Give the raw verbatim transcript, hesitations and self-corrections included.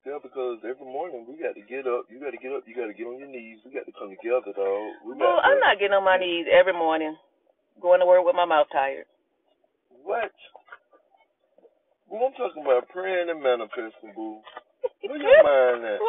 Yeah, because every morning we got to get up. You got to get up. You got to get on your knees. We got to come together, dog. We Boo, got I'm to. not getting on my knees every morning, going to work with my mouth tired. What? Boo, I'm talking about praying and manifesting, boo. Where your mind at?